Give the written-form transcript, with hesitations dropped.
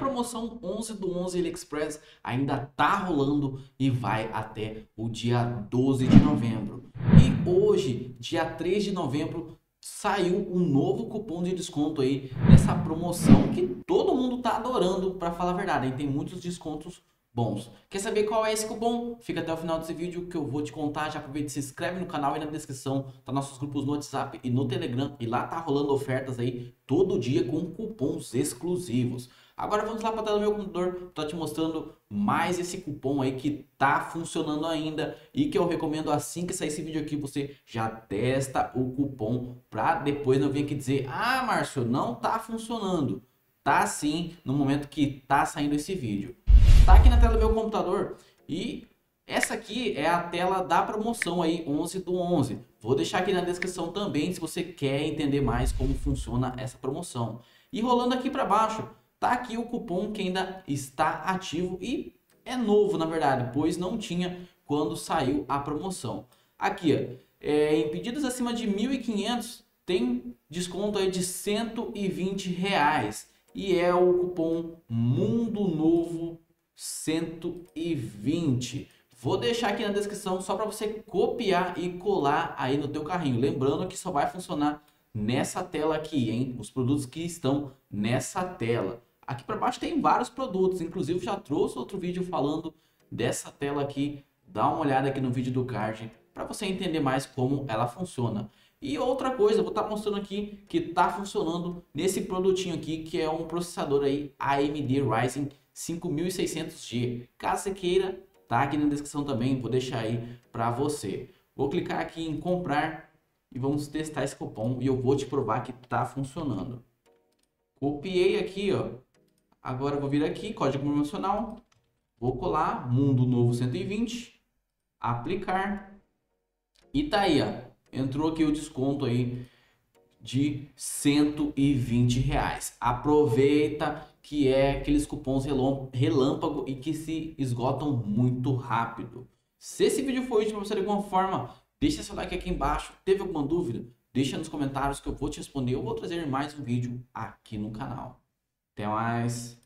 promoção 11 do 11 AliExpress ainda tá rolando e vai até o dia 12 de novembro. E hoje, dia 3 de novembro, saiu um novo cupom de desconto aí nessa promoção que todo mundo tá adorando, para falar a verdade, hein? Tem muitos descontos bons. Quer saber qual é esse cupom? Fica até o final desse vídeo que eu vou te contar. Já aproveita e se inscreve no canal, e na descrição tá nossos grupos no WhatsApp e no Telegram, e lá tá rolando ofertas aí todo dia com cupons exclusivos. Agora vamos lá para a tela do meu computador, tô te mostrando mais esse cupom aí que tá funcionando ainda e que eu recomendo. Assim que sair esse vídeo aqui, você já testa o cupom para depois não vir aqui dizer: ah, Márcio, não tá funcionando. Tá sim, no momento que tá saindo esse vídeo. Tá aqui na tela do meu computador e essa aqui é a tela da promoção aí 11 do 11. Vou deixar aqui na descrição também se você quer entender mais como funciona essa promoção. E rolando aqui para baixo, tá aqui o cupom que ainda está ativo e é novo, na verdade, pois não tinha quando saiu a promoção. Aqui, ó, em pedidos acima de 1.500 tem desconto aí de R$ 120 e é o cupom Mundo Novo 120. Vou deixar aqui na descrição só para você copiar e colar aí no teu carrinho. Lembrando que só vai funcionar nessa tela aqui, hein? Os produtos que estão nessa tela. Aqui para baixo tem vários produtos, inclusive já trouxe outro vídeo falando dessa tela aqui. Dá uma olhada aqui no vídeo do card para você entender mais como ela funciona. E outra coisa, eu vou estar mostrando aqui que está funcionando nesse produtinho aqui, que é um processador aí AMD Ryzen 5600G. Caso você queira, tá aqui na descrição também, vou deixar aí para você. Vou clicar aqui em comprar e vamos testar esse cupom e eu vou te provar que tá funcionando. Copiei aqui, ó. Agora eu vou vir aqui, código promocional, vou colar, Mundo Novo 120, aplicar e tá aí, ó. Entrou aqui o desconto aí de R$ 120. Aproveita que é aqueles cupons relâmpago e que se esgotam muito rápido. Se esse vídeo foi útil para você de alguma forma, deixa seu like aqui embaixo. Teve alguma dúvida? Deixa nos comentários que eu vou te responder. Eu vou trazer mais um vídeo aqui no canal. Até mais!